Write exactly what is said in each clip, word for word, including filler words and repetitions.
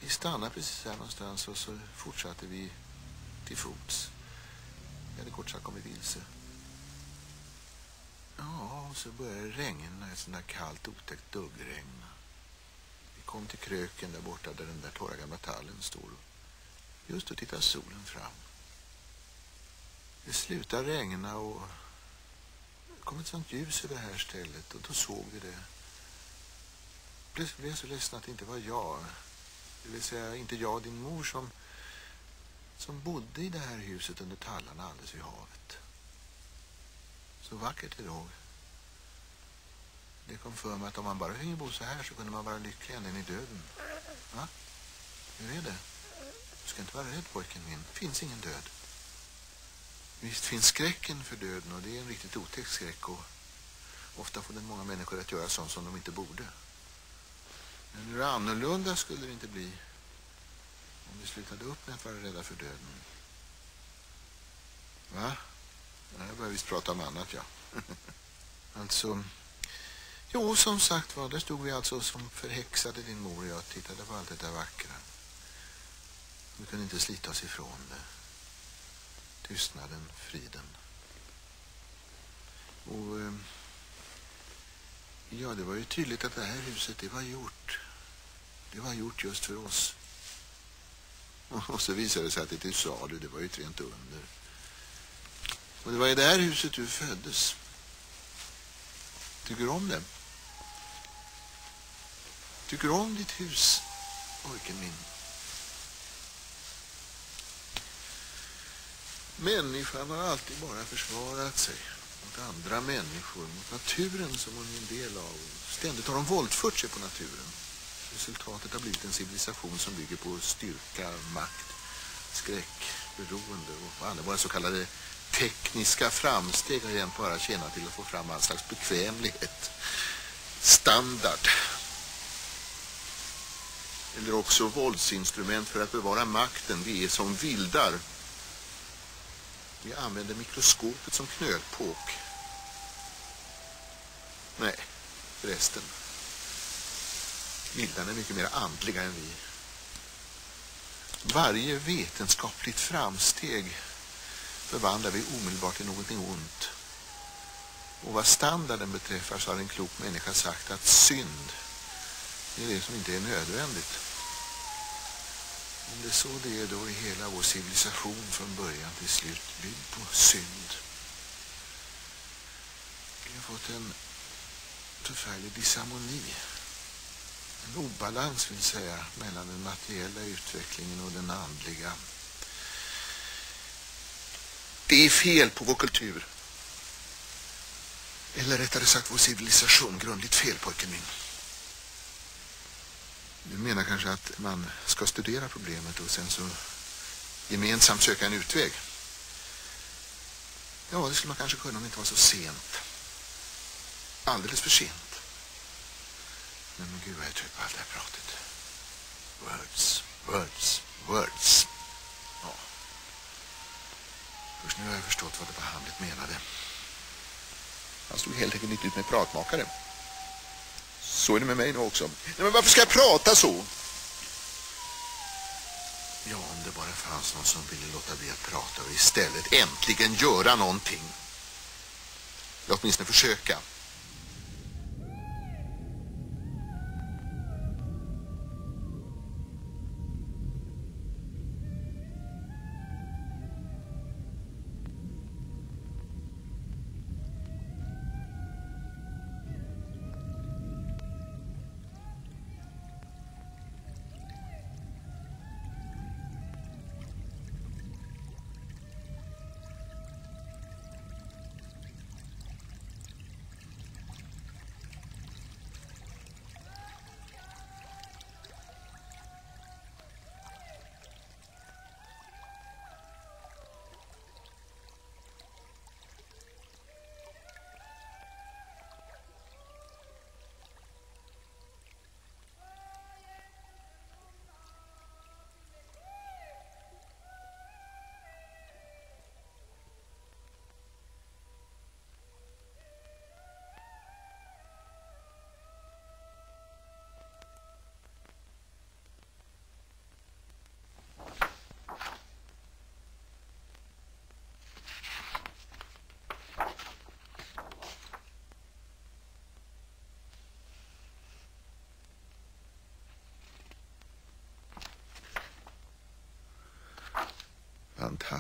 Vi stannade precis här någonstans och så fortsatte vi till fots. Vi hade kort sagt kommit vilse. Ja, och så började det regna, ett sånt där kallt, otäckt duggregn. Vi kom till kröken där borta där den där torra gamla tallen står. Just då tittar solen fram. Det slutar regna och det kom ett sånt ljus över det här stället och då såg vi det. Plötsligt blev jag så ledsen att det inte var jag. Det vill säga inte jag och din mor som, som bodde i det här huset under tallarna alldeles vid havet. Så vackert idag. Det kom för mig att om man bara finge bo så här så kunde man vara lycklig ända in i döden. Va? Hur är det? Du ska inte vara rädd, pojken min. Det finns ingen död. Visst finns skräcken för döden och det är en riktigt otäck skräck och ofta får den många människor att göra sånt som de inte borde. Men hur annorlunda skulle det inte bli om vi slutade upp med att vara rädda för döden. Va? Jag börjar visst prata om annat, ja. Alltså, jo, som sagt var, där stod vi alltså som förhäxade din mor och jag tittade på allt det där vackra. Vi kunde inte slita oss ifrån det. Tystnaden, friden. Och eh, ja, det var ju tydligt att det här huset, det var gjort. Det var gjort just för oss. Och så visade det sig att det till salu, det var ju ett rent under. Och det var i det här huset du föddes. Tycker du om det? Tycker du om ditt hus, pojken min? Människan har alltid bara försvarat sig mot andra människor, mot naturen som hon är en del av. Ständigt har de våldfört sig på naturen. Resultatet har blivit en civilisation som bygger på styrka, makt, skräck, beroende och alla våra så kallade tekniska framsteg har jämt bara tjänat till att få fram all slags bekvämlighet, standard. Eller också våldsinstrument för att bevara makten. Vi är som vildar. Vi använder mikroskopet som knölpåk. Nej, förresten. Vildarna är mycket mer andliga än vi. Varje vetenskapligt framsteg förvandlar vi omedelbart till någonting ont. Och vad standarden beträffar så har en klok människa sagt att synd är det som inte är nödvändigt. Om det är så det är, då är hela vår civilisation från början till slut byggd på synd. Vi har fått en förfärlig disharmoni. En obalans vill säga mellan den materiella utvecklingen och den andliga. Det är fel på vår kultur. Eller rättare sagt vår civilisation. Grundligt fel, pojken min. Du menar kanske att man ska studera problemet och sen så gemensamt söka en utväg. Ja, det skulle man kanske kunna om det inte var så sent. Alldeles för sent. Men gud vad jag trött på allt det här pratet. Words, words, words. Ja. Först nu har jag förstått vad det var Hamlet menade. Han stod helt enkelt inte ut med pratmakare. Så är det med mig nu också. Nej, men varför ska jag prata så? Ja, om det bara fanns någon som ville låta bli att prata och istället äntligen göra någonting. Jag åtminstone försöka.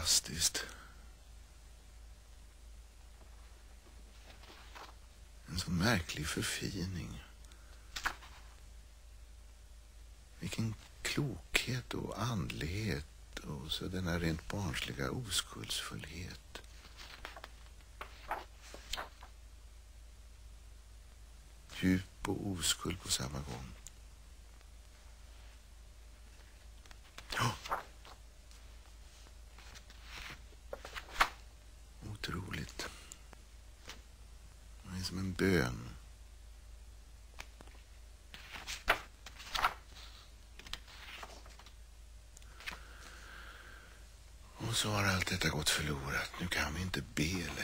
fantastiskt. En så märklig förfining. Vilken klokhet och andlighet och så denna rent barnsliga oskuldsfullhet. Djup och oskuld på samma gång. Ja. Otroligt. Det är som en bön. Och så har allt detta gått förlorat. Nu kan vi inte be längre.